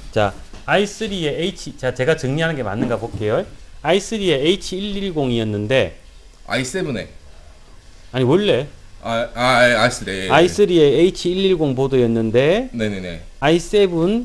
자, i3의 자, 제가 정리하는 게 맞는가 볼게요. i3의 H110이었는데 i7에 아니 원래 i3. i3의 H110 보드였는데 네네네. i7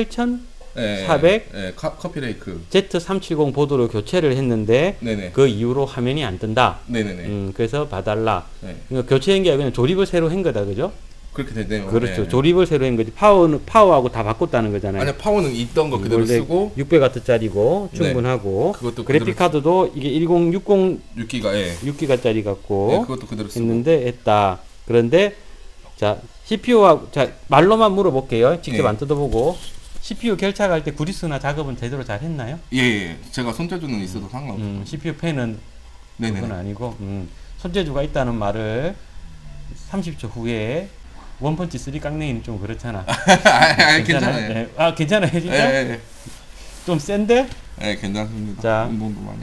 8400 커피레이크 Z370 보드로 교체를 했는데 네네. 그 이후로 화면이 안 뜬다. 네네네. 그래서 봐달라. 네. 그러니까 교체한 게 아니라 그냥 조립을 새로 한 거다, 그죠? 그렇게 되네요. 그렇죠. 네. 조립을 새로 한 거지. 파워하고 다 바꿨다는 거잖아요. 아니 파워는 있던 거 그대로 쓰고 600W짜리고 충분하고 그것도 그래픽 카드도 이게 1060 6기가 6기가짜리 갖고 그것도 그대로 쓰고 했는데 했다. 그런데 자 CPU하고 자 말로만 물어볼게요. 직접 안 뜯어보고 CPU 결착할 때 구리스나 작업은 제대로 잘 했나요? 예. 제가 손재주는 있어도 상관없어요. CPU 펜은 네네. 그건 아니고 손재주가 있다는 말을 30초 후에 원펀치 3 깡냉이는 좀 그렇잖아. 괜찮아요. 네. 아 괜찮아요 진짜? 예. 좀 센데? 네, 괜찮습니다. 자, 운동도 많이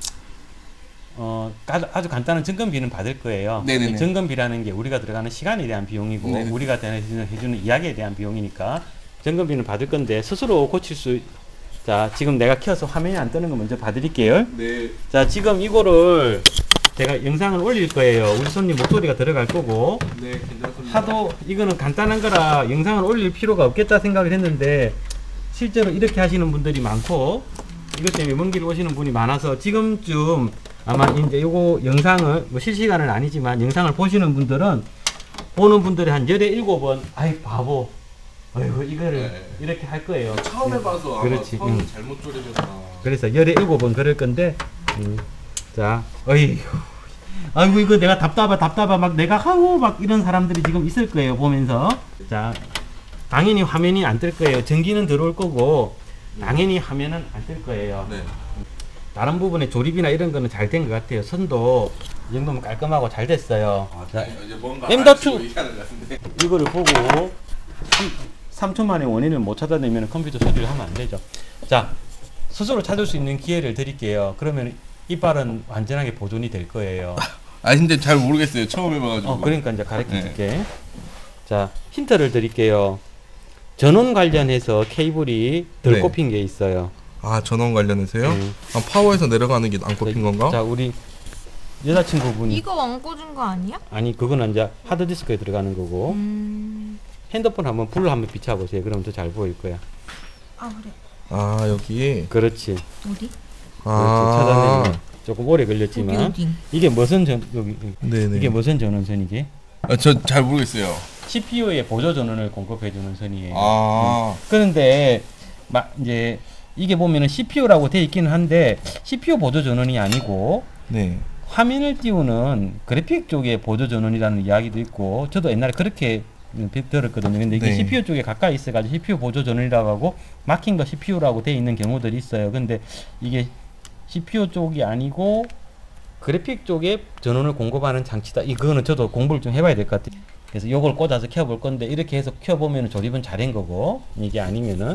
했어요. 아주 간단한 점검비는 받을 거예요. 네네네. 점검비라는 게 우리가 들어가는 시간에 대한 비용이고 네네. 우리가 해주는 이야기에 대한 비용이니까 점검비는 받을 건데 스스로 고칠 수. 자, 지금 내가 켜서 화면이 안 뜨는 거 먼저 봐드릴게요. 네. 자, 지금 이거를 제가 영상을 올릴 거예요. 우리 손님 목소리가 들어갈 거고. 네, 괜찮습니다. 하도 이거는 간단한 거라 영상을 올릴 필요가 없겠다 생각을 했는데 실제로 이렇게 하시는 분들이 많고 이것 때문에 먼 길 오시는 분이 많아서 지금쯤 아마 이제 요거 영상을 뭐 실시간은 아니지만 영상을 보시는 분들은 보는 분들이 한 열에 7번 아이 바보 아이고 이거를 이렇게 할 거예요. 처음 해봐서 아마 그렇지. 처음 잘못 조립했다. 그래서 열에 7번 그럴 건데 자 어이 아이고 이거 내가 답답하 막 내가 하고 막 이런 사람들이 지금 있을 거예요 보면서. 자 당연히 화면이 안 뜰 거예요. 전기는 들어올 거고 당연히 화면은 안 뜰 거예요. 네. 다른 부분에 조립이나 이런 거는 잘 된 것 같아요. 선도 이 정도면 깔끔하고 잘 됐어요. 자, 이제 뭔가 M.2 얘기하는 것 같은데. 이거를 보고 3초 만에 원인을 못 찾아내면 컴퓨터 수리를 하면 안 되죠. 자, 스스로 찾을 수 있는 기회를 드릴게요. 그러면 이빨은 완전하게 보존이 될 거예요. 아 근데 잘 모르겠어요. 처음 해봐가지고. 그러니까 이제 가르쳐 줄게. 자, 힌트를 드릴게요. 전원 관련해서 케이블이 덜 네. 꼽힌 게 있어요. 아 전원 관련해서요? 아 파워에서 내려가는 게 안 꼽힌 건가? 자, 우리 여자친구분이 이거 안 꽂은 거 아니야? 아니 그거는 이제 하드디스크에 들어가는 거고 핸드폰 한번 불 한번 비춰보세요. 그럼 더 잘 보일 거야. 아 그래. 아 여기. 그렇지. 어디? 찾아내면 조금 오래 걸렸지만 어디? 이게 무슨 여기 네네. 이게 무슨 전원선이게? 저 잘 모르겠어요. CPU에 보조 전원을 공급해주는 선이에요. 아. 그런데 이제 이게 보면은 CPU라고 돼 있기는 한데 CPU 보조 전원이 아니고 네. 화면을 띄우는 그래픽 쪽의 보조 전원이라는 이야기도 있고 저도 옛날에 그렇게 들었거든요. 근데 이게 네. CPU 쪽에 가까이 있어가지고 CPU 보조 전원이라고 하고 막힌 거 CPU라고 돼 있는 경우들이 있어요. 근데 이게 CPU 쪽이 아니고 그래픽 쪽에 전원을 공급하는 장치다. 이거는 저도 공부를 좀 해봐야 될 것 같아요. 그래서 요걸 꽂아서 켜볼 건데 이렇게 해서 켜보면 조립은 잘한 거고 이게 아니면은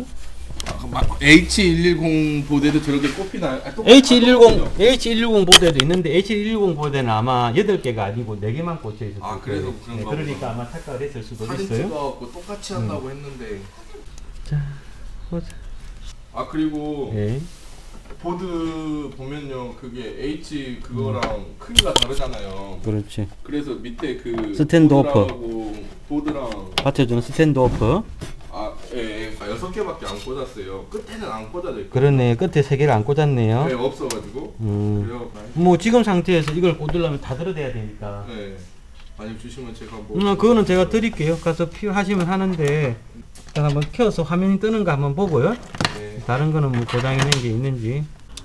H110 보드에도 저렇게 꼽히나요? H110 보드에도 있는데 H110 보드에는 아마 8개가 아니고 4개만 꽂혀 있을 거예요. 그래서 그런가 그러니까 보다. 아마 착각을 했을 수도 사진 있어요. 찍어갖고 똑같이 한다고 했는데. 자, 보자. 아 그리고 예. 보드 보면요 그게 H 그거랑 크기가 다르잖아요. 그렇지. 그래서 밑에 그 스탠드 보드랑 받쳐주는 스탠드 오프. 예, 6개밖에 안 꽂았어요. 끝에는 안 꽂아져 있고. 그러네. 끝에 3개를 안 꽂았네요. 네, 없어가지고. 그래요. 뭐 지금 상태에서 이걸 꽂으려면 다 들어대야 되니까. 네. 아니 주시면 제가 뭐. 그거는 제가 드릴게요. 가서 필요하시면 하는데 일단 한번 켜서 화면이 뜨는 거 한번 보고요. 네. 다른 거는 뭐 고장이 게 있는지.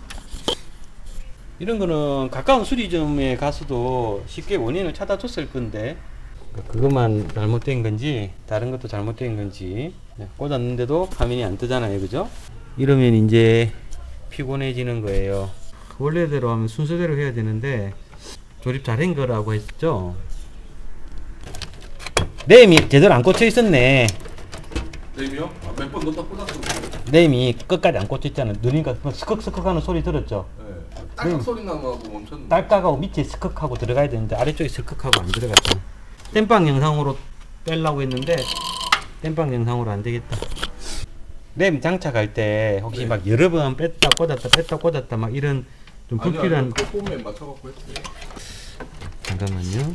이런 거는 가까운 수리점에 가서도 쉽게 원인을 찾아줬을 건데 그것만 잘못된 건지 다른 것도 잘못된 건지 꽂았는데도 화면이 안 뜨잖아요. 그죠? 이러면 이제 피곤해지는 거예요. 원래대로 하면 순서대로 해야 되는데 조립 잘한 거라고 했죠. 램이 제대로 안 꽂혀 있었네. 램이요? 몇 번 넣다 꽂았어. 램이 끝까지 안 꽂혀 있잖아. 누니까 스컥스컥 하는 소리 들었죠? 네. 딸깍 소리 나고 멈췄는데. 딸깍하고 밑에 스컥하고 들어가야 되는데 아래쪽에 스컥하고 안 들어갔잖아. 땜빵 영상으로 빼려고 했는데 땜빵 영상으로 안 되겠다. 램 장착할 때 혹시 네. 막 여러 번 뺐다 꽂았다 막 이런 좀 불필요한 아니요, 폼에 맞춰갖고 했어요. 잠깐만요.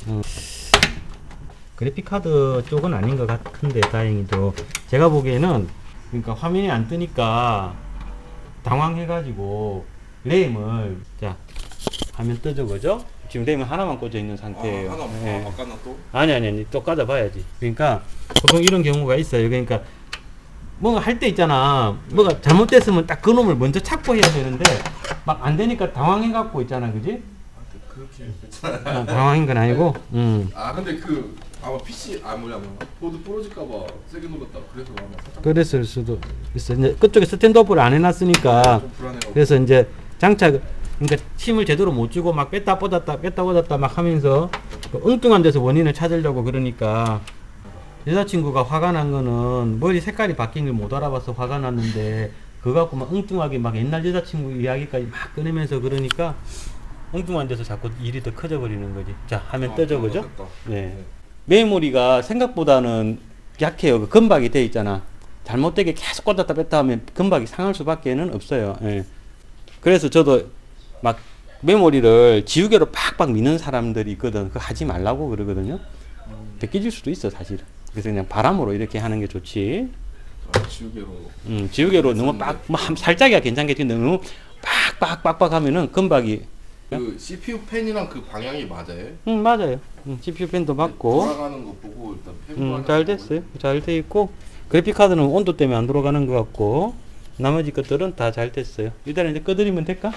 그래픽 카드 쪽은 아닌 것 같은데 다행히도 제가 보기에는 그러니까 화면이 안 뜨니까 당황해가지고 램을 자 화면 뜨죠 그죠? 지금 램은 하나만 꽂혀 있는 상태예요. 하나 예. 바꿨나 또? 아니 또 까다 봐야지. 그러니까 보통 이런 경우가 있어요. 그러니까 뭔가 할 때 있잖아. 뭐가 잘못됐으면 딱 그놈을 먼저 찾고 해야 되는데 막 안 되니까 당황해갖고 있잖아, 그지? 그렇게 괜찮아요. 당황인 건 아니고. 아 근데 그 아마 PC 뭐냐 보드 부러질까봐 세게 눌렀다. 그래서 아마 살짝 그랬을 수도 있어. 이제 그쪽에 스탠드업을 안 해놨으니까. 좀 불안해요. 그래서 이제 장착, 그러니까 힘을 제대로 못 주고 막 뺐다 꽂았다 막 하면서 그 엉뚱한 데서 원인을 찾으려고 그러니까 여자친구가 화가 난 거는 머리 색깔이 바뀐 걸 못 알아봐서 화가 났는데 그거 갖고 막 엉뚱하게 막 옛날 여자친구 이야기까지 막 꺼내면서 그러니까 엉뚱한 데서 자꾸 일이 더 커져 버리는 거지. 자, 화면 뜨죠, 그죠? 됐다. 네. 메모리가 생각보다는 약해요. 그 금박이 돼 있잖아. 잘못되게 계속 꽂았다 뺐다 하면 금박이 상할 수밖에는 없어요. 예. 그래서 저도 막 메모리를 지우개로 팍팍 미는 사람들이 있거든. 그거 하지 말라고 그러거든요. 벗겨질 수도 있어, 사실은. 그래서 그냥 바람으로 이렇게 하는 게 좋지. 지우개로. 지우개로 너무 뭐 살짝이야 괜찮겠지. 너무 팍팍 하면은 금박이. 그 CPU 펜이랑 그 방향이 맞아요? 맞아요. CPU 펜도 맞고. 돌아가는 거 보고 일단 펜 잘 됐어요. 잘 돼 있고. 그래픽 카드는 온도 때문에 안 돌아가는 것 같고. 나머지 것들은 다 잘 됐어요. 일단 이제 꺼드리면 될까?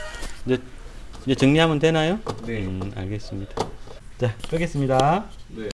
이제 정리하면 되나요? 네. 알겠습니다. 자, 끄겠습니다. 네.